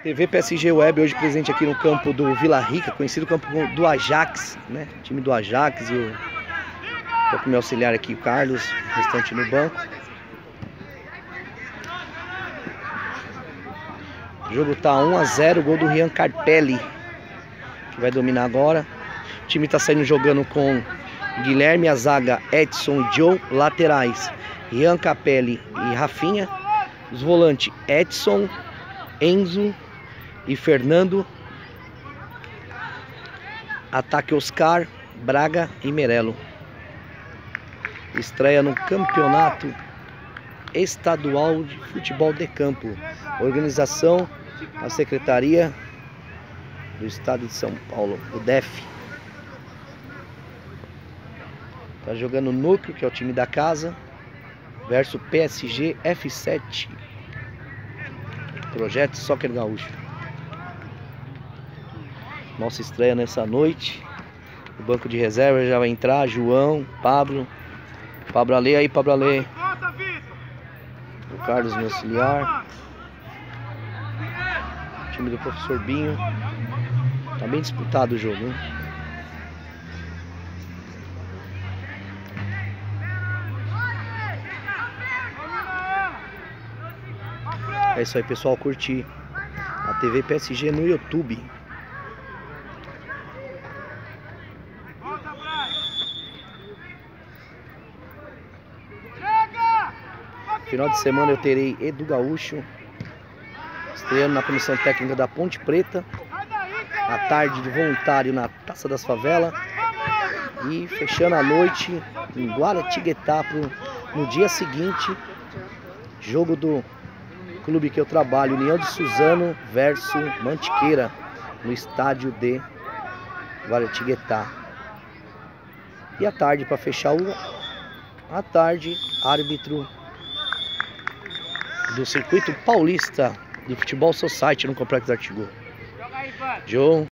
TV PSG Web hoje presente aqui no campo do Vila Rica, conhecido campo do Ajax, né? Time do Ajax e o meu auxiliar aqui, o Carlos, restante no banco. O jogo tá 1 a 0, gol do Rian Carpelli, que vai dominar agora. O time tá saindo jogando com Guilherme, a zaga, Edson e Joe, laterais, Rian Carpelli e Rafinha. Os volantes, Edson, Enzo e Fernando. Ataque, Oscar, Braga e Merelo. Estreia no Campeonato Estadual de Futebol de Campo. Organização, a Secretaria do Estado de São Paulo, o DEF. Tá jogando o Núcleo, que é o time da casa, versus PSG F7. Projeto Soccer Gaúcho. Nossa estreia nessa noite. O banco de reserva já vai entrar. João, Pablo Ale aí, Pablo Ale. O Carlos, meu auxiliar. O time do professor Binho. Tá bem disputado o jogo, hein? É isso aí, pessoal. Curte a TV PSG no YouTube. Final de semana eu terei Edu Gaúcho estreando na comissão técnica da Ponte Preta. À tarde de voluntário na Taça das Favelas. E fechando a noite em Guaratinguetá no dia seguinte. Jogo do clube que eu trabalho, União de Suzano versus Mantiqueira, no estádio de Guaratinguetá. E à tarde, para fechar a tarde, árbitro do Circuito Paulista de Futebol Society no Complexo Artigo, João.